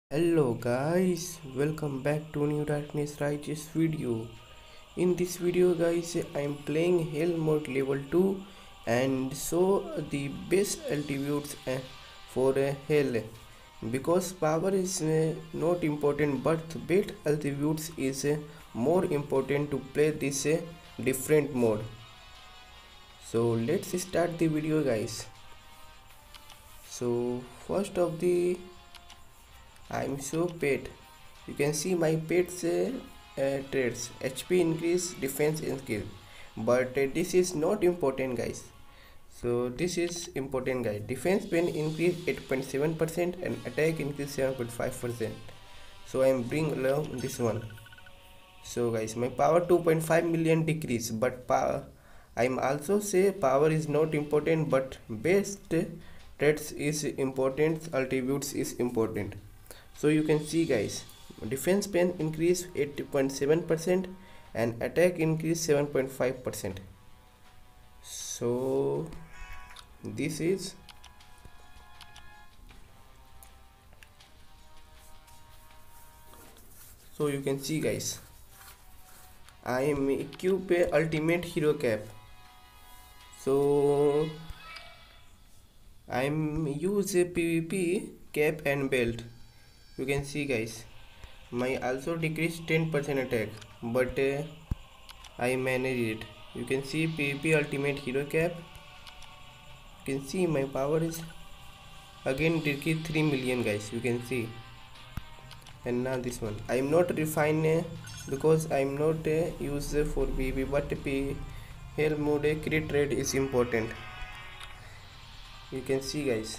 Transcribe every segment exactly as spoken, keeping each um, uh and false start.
Hello guys, welcome back to New Darkness Rises video. In this video guys, I am playing Hell mode level two and show the best attributes uh, for uh, Hell. Because power is uh, not important, but best attributes is uh, more important to play this uh, different mode. So let's start the video guys. So first of the I'm so pet. You can see my pet's uh, uh, traits. H P increase, defense increase. But uh, this is not important guys. So this is important guys. Defense pen increase eight point seven percent and attack increase seven point five percent. So I am bring along this one. So guys, my power two point five million decrease, but power I'm also say power is not important, but best traits is important, attributes is important. So you can see guys, defense pen increase eight point seven percent and attack increase seven point five percent. So this is so you can see guys, I am equip a ultimate hero cap. So I am use a PvP cap and belt. You can see guys, my also decreased ten percent attack, but uh, I managed it. You can see PvP ultimate hero cap. You can see my power is again decreased three million guys. You can see, and now this one I am not refine uh, because I am not uh, used for PvP, but P Hell mode uh, crit rate is important. You can see guys,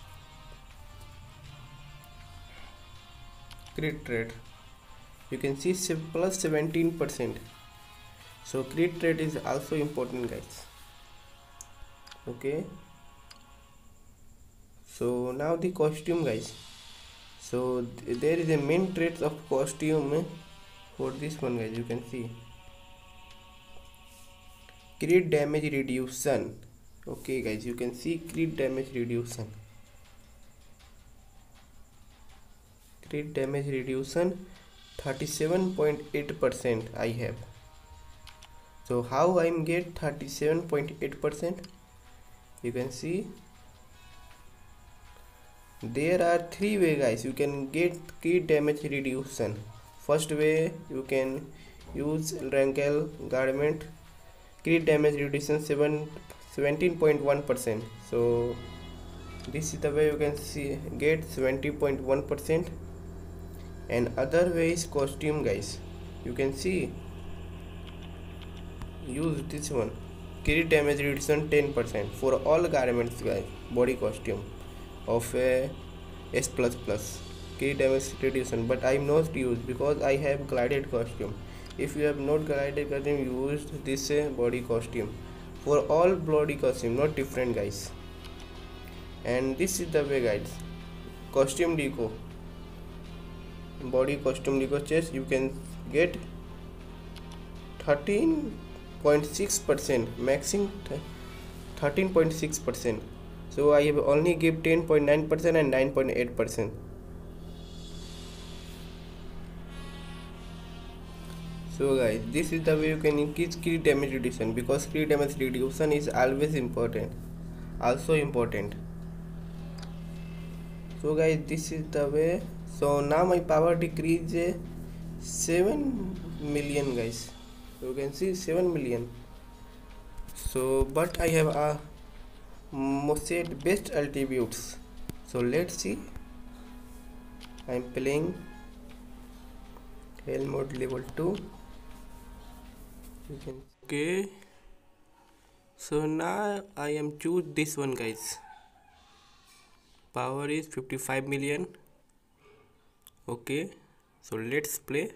crit rate you can see plus seventeen percent. So crit rate is also important guys. Okay, so now the costume guys. So th there is a main traits of costume for this one guys. You can see crit damage reduction. Okay guys, you can see crit damage reduction. Crit damage reduction thirty-seven point eight percent I have. So how I'm get thirty-seven point eight percent? You can see there are three way guys you can get crit damage reduction. First way, you can use Rankle garment, crit damage reduction seven seventeen point one percent. So this is the way you can see get seventy point one percent. And other way is costume guys. You can see use this one, crit damage reduction ten percent for all garments guys, body costume of a S plus plus crit damage reduction, but I'm not used because I have glided costume. If you have not glided costume, use this uh, body costume for all body costume, not different guys. And this is the way guys, costume deco, body costume deco chest, you can get thirteen point six percent, maxing thirteen point six percent. So I have only give ten point nine percent and nine point eight percent. So guys, this is the way you can increase crit damage reduction, because crit damage reduction is always important, also important. So guys, this is the way. So now my power decrease uh, seven million guys. You can see seven million. So but I have a most best attributes. So let's see. I'm playing Hell mode level two. You can okay. So now I am choose this one guys. Power is fifty-five million. Okay, so let's play.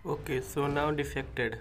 Okay, so now defected.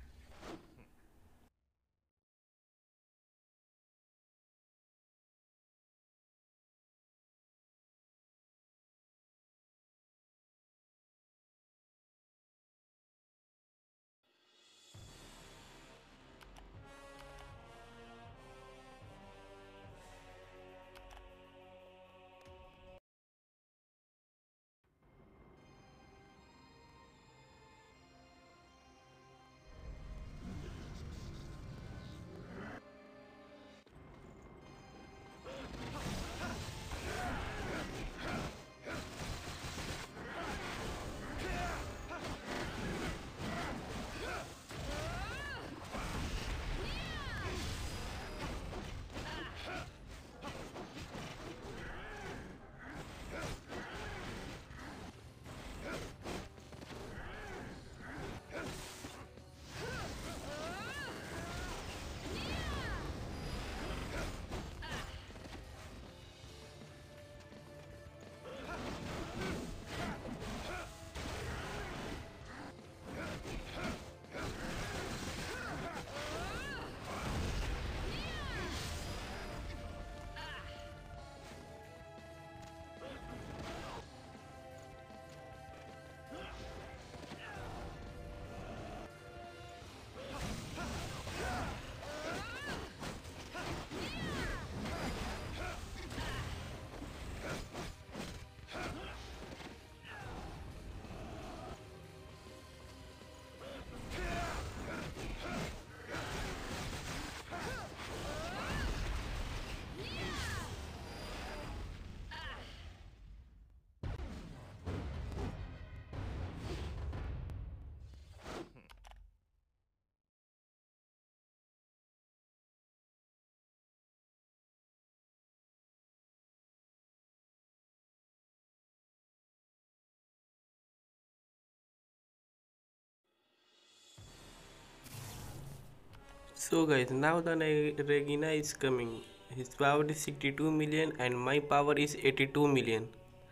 So guys, now the Re- Regina is coming. His power is sixty-two million and my power is eighty-two million.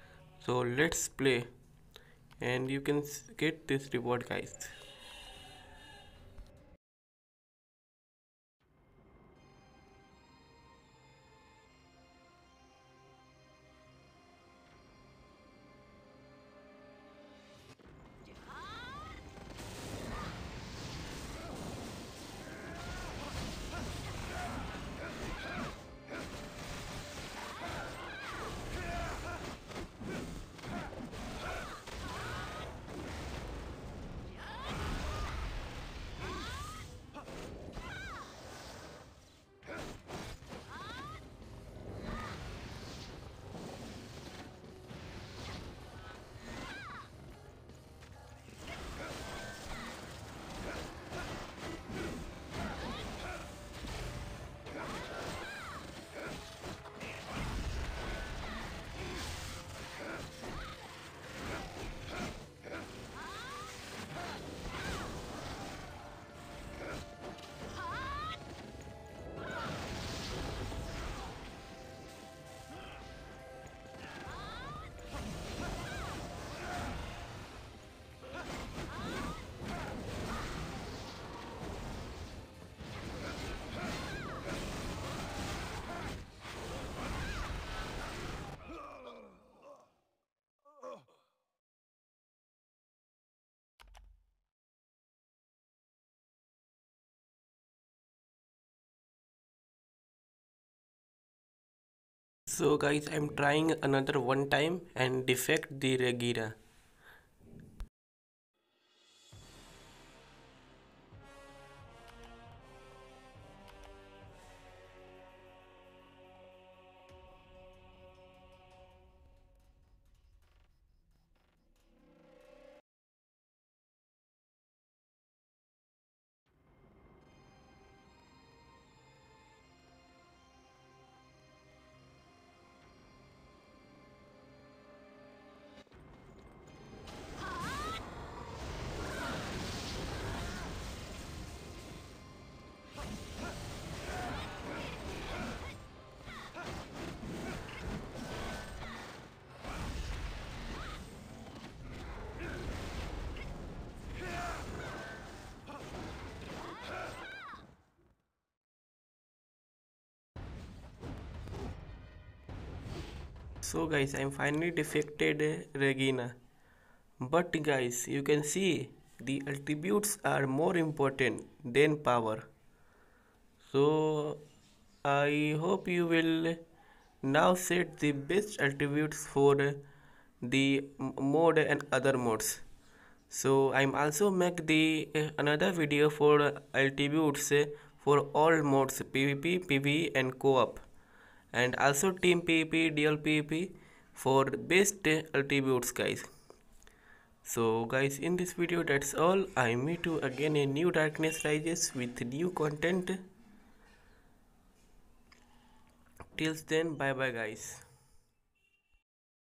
So let's play and you can get this reward guys. So guys, I'm trying another one time and defect the Regira. So guys, I'm finally defected Regina. But guys, you can see the attributes are more important than power. So I hope you will now set the best attributes for the mode and other modes. So I'm also make the uh, another video for attributes uh, for all modes PvP, PvE and co-op, and also team PvP, dual PvP for best uh, attributes guys. So guys, in this video that's all. I meet you again in new Darkness Rises with new content. Till then, bye bye guys.